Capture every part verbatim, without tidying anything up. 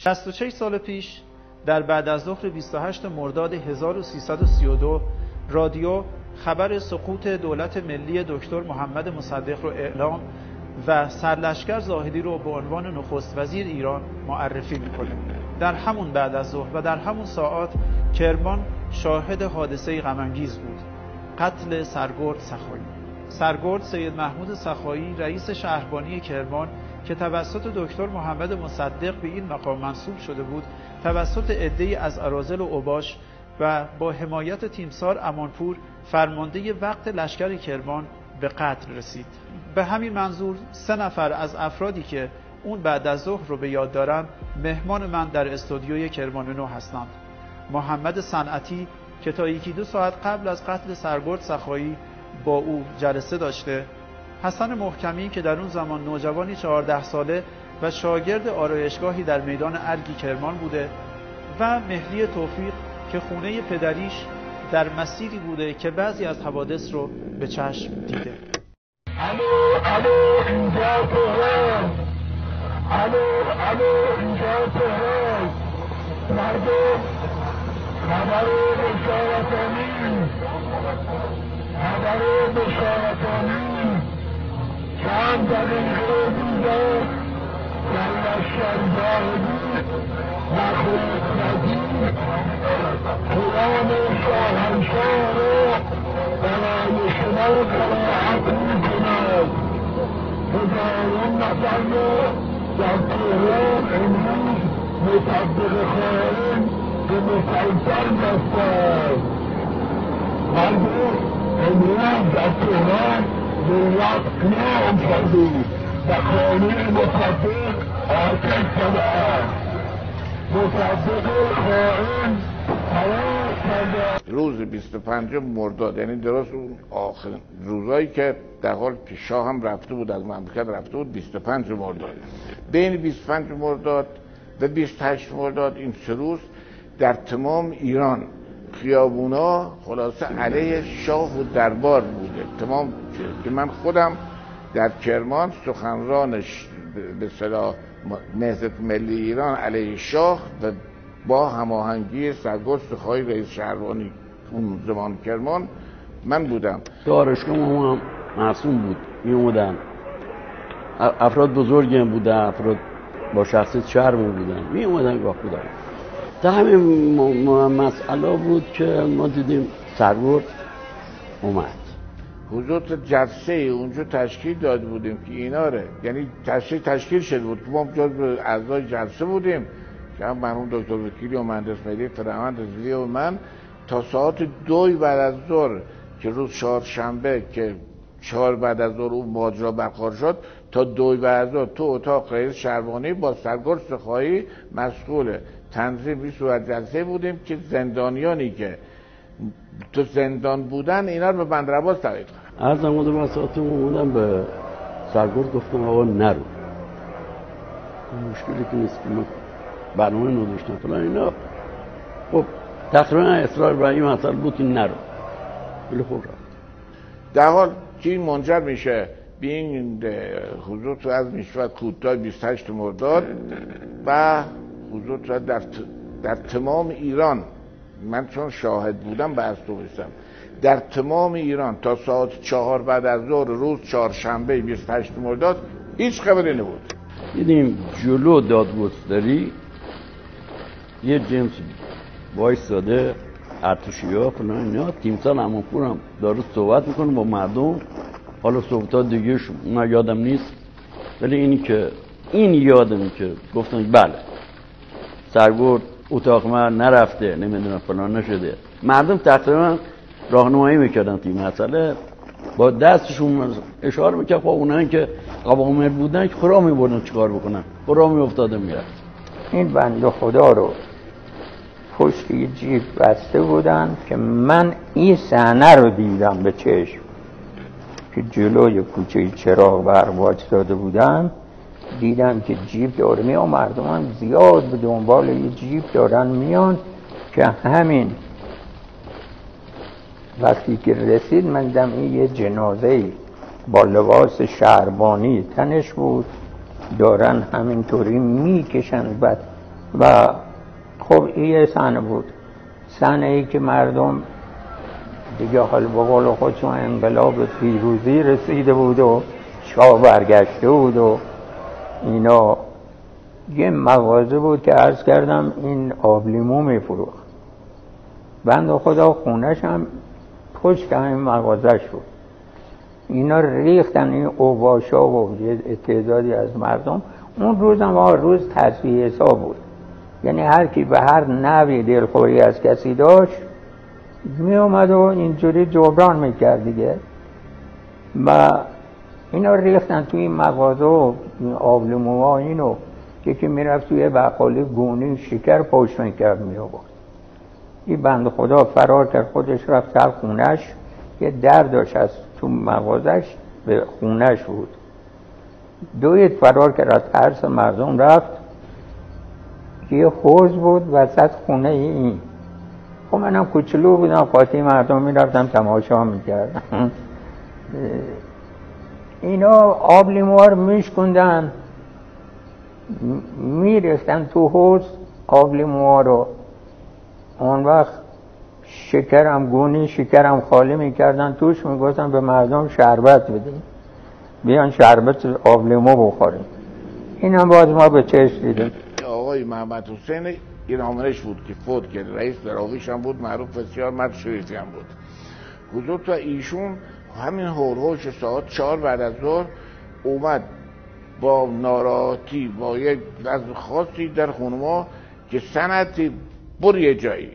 شصت و شش سال پیش در بعد از ظهر بیست و هشتم مرداد هزار و سیصد و سی و دو رادیو خبر سقوط دولت ملی دکتر محمد مصدق رو اعلام و سرلشکر زاهدی رو به عنوان نخست وزیر ایران معرفی میکنه. در همون بعد از ظهر و در همون ساعات کرمان شاهد حادثه غم انگیز بود، قتل سرگرد سخایی. سرگرد سید محمود سخایی رئیس شهربانی کرمان که توسط دکتر محمد مصدق به این مقام منصوب شده بود، توسط عده‌ای از اراذل و اوباش و با حمایت تیمسار امانپور فرمانده وقت لشکر کرمان به قتل رسید. به همین منظور سه نفر از افرادی که اون بعد از ظهر رو به یاد دارم مهمان من در استودیوی کرمان نو هستند. محمد صنعتی که تا یکی دو ساعت قبل از قتل سرگرد سخایی با او جلسه داشته، حسن محکمی که در اون زمان نوجوانی چهارده ساله و شاگرد آرایشگاهی در میدان ارگی کرمان بوده و مهدی توفیق که خونه پدریش در مسیری بوده که بعضی از حوادث رو به چشم دیده. الو الو اینجا تهران، الو الو اینجا تهران، مردم خبر بشارتانی، خبر بشارتانی، چند دقیقه دیگر در لشکر زاهدی و خودرزی پیام شاهنشاه را برای شما قرائت می‌کند. هزاران نفر را در تهران امروز مصدق خائن به مسلسل بستند. مردم امروز در تهران دولت قیام کرده و خانه مصدق آتش زده‌اند. مصدق خائن فرار کرده. روز بیست و پنجم مرداد، یعنی درست اون آخرین روزایی که در حال که شاه هم رفته بود از مملکت رفته بود، بیست و پنج مرداد. بین بیست و پنج مرداد و بیست و هشت مرداد این سه روز در تمام ایران خیابونا خلاصه علیه شاه و دربار بوده. تمام که من خودم در کرمان سخنرانش به اصطلاح نهضت ملی ایران علیه شاه و با هماهنگی سرگرد سخایی رئیس شهربانی اون زمان کرمان من بودم. دارشگاه هم معصوم بود، می اومدن افراد بزرگی هم بودن، افراد با شخصیت شهر بودن، می اومدن گاه بودن. تا همین مسئله بود که ما دیدیم سرگرد اومد. حضور جلسه اونجا تشکیل داده بودیم که اینا ره، یعنی تشکیل تشکیل شده بود که ما جزو اعضای جلسه بودیم که هم مرحوم دکتر وکیلی و مهندس مهدی فرهمند رضوی و من تا ساعت دوی بعد از ظهر که روز چهارشنبه که چهار بعد از ظهر اون ماجرا برقرار شد تا دوی بعد از ظهر تو اتاق رئیس شهربانی با سرگرد سخایی مسئول تنظیم این صورت جلسه بودیم که زندانیانی که تو زندان بودن اینا رو به بندرعباس تبعید کنن. از زمان مساعات اومدم به سرگرد گفتم آقا نرو، مشکلی که نیست که ما برنامه نداشتم فلان اینا. خب تقریبا اصرار بر این مسئله بود که نرو، ولی خب رفت. در حال که این منجر میشه به این حضور تو از میشود کوتاه بیست و هشت مرداد و حضور تو در, در تمام ایران، من چون شاهد بودم بحث تو بستم، در تمام ایران تا ساعت چهار بعد از ظهر روز چهارشنبه بیست و هشت مرداد هیچ خبری نبود. دیدیم جلو دادگستری یه جنس وایستاده، ارتشی‌ها فلان اینا، تیمسار امانپور هم داره صحبت میکنه با مردم. حالا صحبتات دیگه من یادم نیست، ولی اینی که این یادم که گفتن بله سرگرد اتاق من نرفته، نمیدونم فلان نشده. مردم تقریبا راهنمایی میکردن توی مسئله، با دستشون اشاره میکرد با اونایی که قوامل بودن که خورا میبردن چیکار بکنن، خورا میافتاده میرفت. این بنده خدا رو پشت یه جیب بسته بودن که من این صحنه رو دیدم به چشم که جلوی کوچه چراغ برق واجداده بودن. دیدم که جیب داره میان، مردم هم زیاد به دنبال یه جیب دارن میان که همین وقتی که رسید من دیدم این یه جنازه با لباس شهربانی تنش بود، دارن همینطوری میکشن. بعد و خب این یه صحنه بود، صحنه ای که مردم دیگه حال به قول خودشون انقلاب پیروزی رسیده بود و شاه برگشته بود و اینا. یه مغازه بود که عرض کردم این آب لیمو میفروخت، بنده خدا خونش هم پشت همین مغازش بود. اینا ریختن این اوباشا و یه تعدادی از مردم. اون روز هم روز تصفیه حساب بود، یعنی هر کی به هر نوعی دلخوری از کسی داشت می اومد و اینجوری جبران میکرد دیگه. و اینا ریختن توی این مغازه و آب لیموها اینو یکی میرفت توی بقالی گونی شکر پشت میکرد می آورد. این بنده خدا فرار کرد، خودش رفت سر خونش، یه در داشت از تو مغازش به خونش بود، دوید فرار کرد، از ترس مردم رفت. یه حوض بود وسط خونه این. خب منم کوچولو بودم، قاطی مردم میرفتم تماشا میکردم. اینا آب لیموها رو میشکندن میریختن تو حوض آب لیموها رو. اون وقت شکرم گونی شکرم خالی میکردن توش، میگفتن به مردم شربت بدین، بیان شربت آب لیمو بخوریم. این هم باز ما به چشم دیدیم. آقای محمد حسین ایرانش بود که فوت کرد، رئیس دراویش هم بود، معروف بسیار مرد شریفی هم بود. حضور تا ایشون همین هورهوش ساعت چهار بعد از ظهر اومد با ناراحتی با یک وضع خاصی در خونه ما که سنتی بر یه جایی.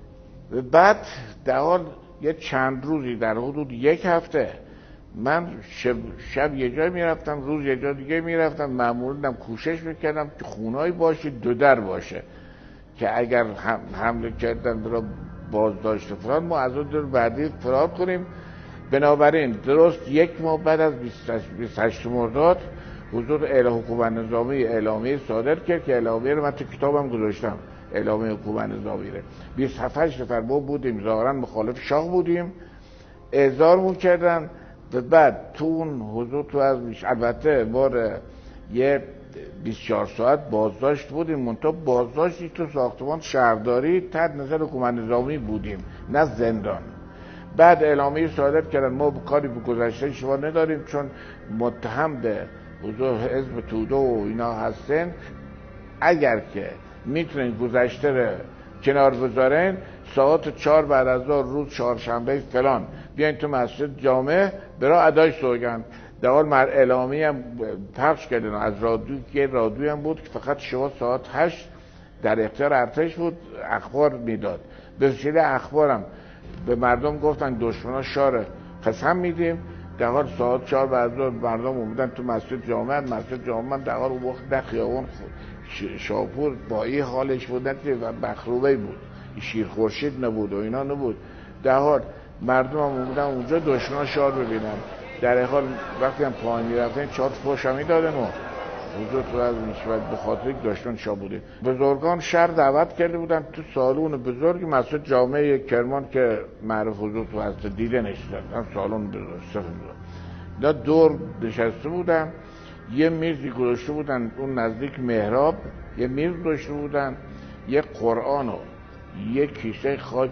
بعد در حال یه چند روزی در حدود یک هفته من شب, شب یه جای میرفتم، روز یه جای دیگه میرفتم، معمولاً کوشش میکردم که خونه‌ای باشه دو در باشه که اگر هم حمله کردن را بازداشت فرار ما از اون در بعدی فرار کنیم. بنابراین درست یک ماه بعد از بیست و هشت مرداد حضور اعلام حکومت نظامی اعلامیه صادر کرد که اعلامیه رو من تو کتابم گذاشتم، اعلامیه حکومت نظامی رو. بیست و هفت نفر ما بودیم ظاهرا مخالف شاه بودیم، اعزارمون کردن و بعد تو اون حضور تو از میش البته بار یه بیست و چهار ساعت بازداشت بودیم، منتها بازداشتی تو ساختمان شهرداری تحت نظر حکومت نظامی بودیم نه زندان. بعد اعلامیه صادر کردن ما کاری به گذشته شما نداریم چون متهم به حضور حزب توده و اینا هستن، اگر که میتونین گذشته رو کنار بذارین ساعت چهار بعد از ظهر روز چهارشنبه فلان بیاین تو مسجد جامع برای ادای سوگند. در حال مر اعلامیه هم پخش کردن از رادیو که رادیو هم بود که فقط شما ساعت هشت در اختیار ارتش بود اخبار میداد. به وسیله اخبارم به مردم گفتن دشمنا شاره قسم میدیم. در حال ساعت چهار بعد از ظهر مردم اومدن تو مسجد جامع، مسجد جامع در حال اون وقت در خیابان شاپور با این حالش بود و بخروبه بود، شیر خورشید نبود و اینا نبود. در حال مردم هم اومدن اونجا دشمنا شاه ببینن. در حال وقتی هم پایین میرفتن چهار فوش هم میدادن و حضور تو از نشود به خاطر یک دشمن شاه بوده. بزرگان شهر دعوت کرده بودن تو سالون بزرگ مسجد جامع کرمان که معروف حضور تو هست دیده نشستن، سالون بزرگ سفید دور نشسته بودن. یه میزی گذاشته بودن اون نزدیک محراب، یه میز گذاشته بودن، یه قرآن و یه کیسه خاک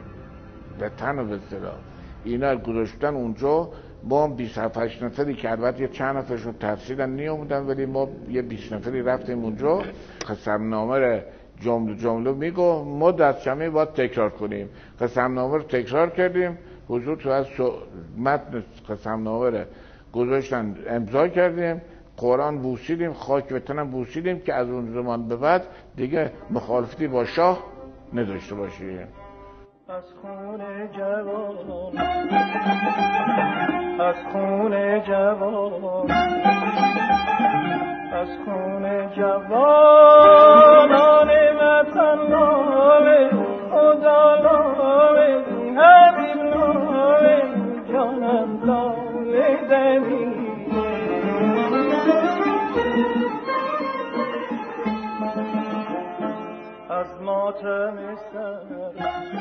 به تن و به صدا اینا گذاشتن اونجا. ما هم بیست و هفت نفری که البته یه چند نفرشون تفصیلا نیامدن ولی ما یه بیست نفری رفتیم اونجا. قسمنامه رو جمله جمله میگو ما دست جمعی باید تکرار کنیم. قسمنامه رو تکرار کردیم، حضور تو از متن قسمنامه رو گذاشتن امضا کردیم، قرآن بوسیدیم، خاک به تنم بوسیدیم که از اون زمان به بعد دیگه مخالفتی با شاه نداشته باشیم. از خون جوان از خون جوان از خون جوانان وطن نامه خدا نامه حبیب نامه جانم لاله دمی از ماتم سر